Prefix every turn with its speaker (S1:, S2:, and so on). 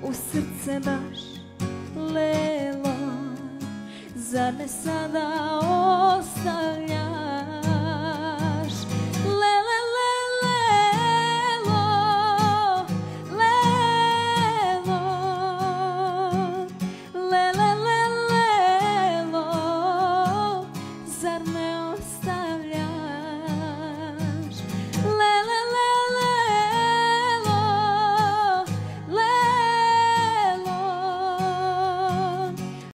S1: u srce baš lelo, zar ne sada ostavlja